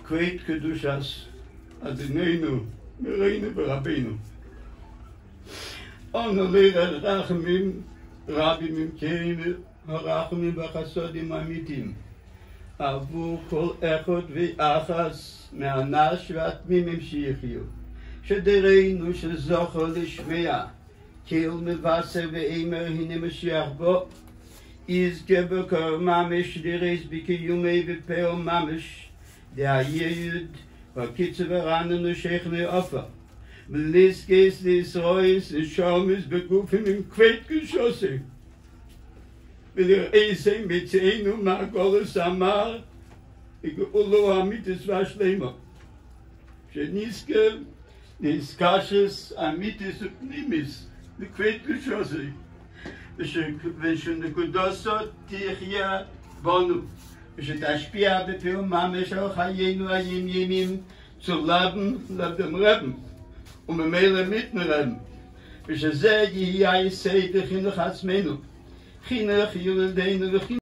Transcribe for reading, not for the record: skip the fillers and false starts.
כבד קדושס אדוננו מרינו ורבינו. אנו לירא רחמים רבים ממכם הרחמים והחסדים האמיתיים עבור כל אחד ואחת מהאנש והתמימים שיחיו, שדרנו שזוכר לשמע כל מבשר ואמר הנה משיח בו, יזכה בקור ממש דרס בקיומי ופעל ממש דהייד והקיצור ורעננו שכני אופר ולזכס לישרויס נשומס בגופים עם כבד קדושוסי ולראיסי מצאנו מהגולוס אמר וגאולו אמיתוס והשלמה שנזכה נזקשס אמיתוס ופנימיס לכבד קדושוסי ושנקודוסות תחיה בנו ושתשפיע בפעל ממש על חיינו היומיומיים zu leben Leben וממילא mitnerleben ושזה יהיה היסד חינוך עצמנו חינוך ילדינו